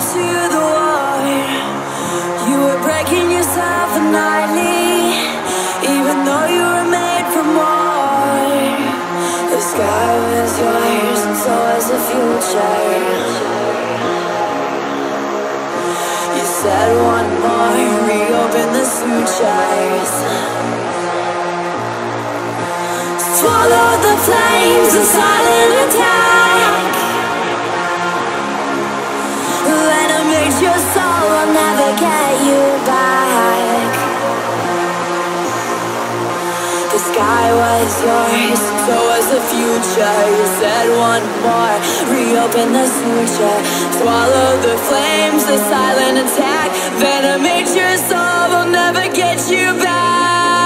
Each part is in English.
to the war. You were breaking yourself nightly, even though you were made for more. The sky was yours and so was the future. You said one more, reopen the sutures. Swallow the flames, a silent attack. Venom makes your soul, will never get you back. The sky was yours, so was the future. You said one more, reopen the suture. Swallow the flames, the silent attack. Venom makes your soul, will never get you back.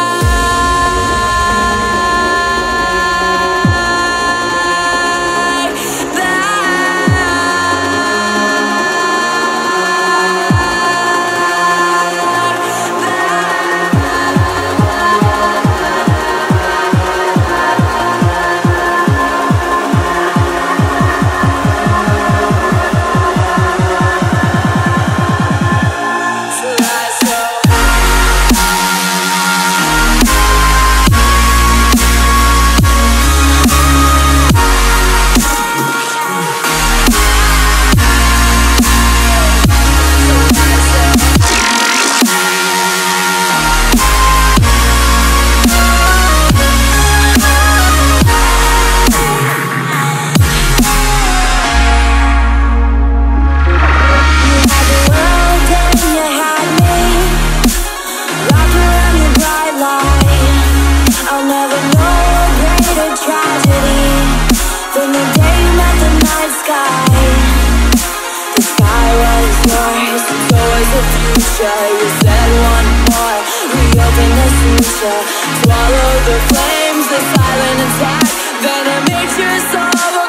You said one more, reopen the suture. Swallow the flames, the silent attack. Venom makes your soul.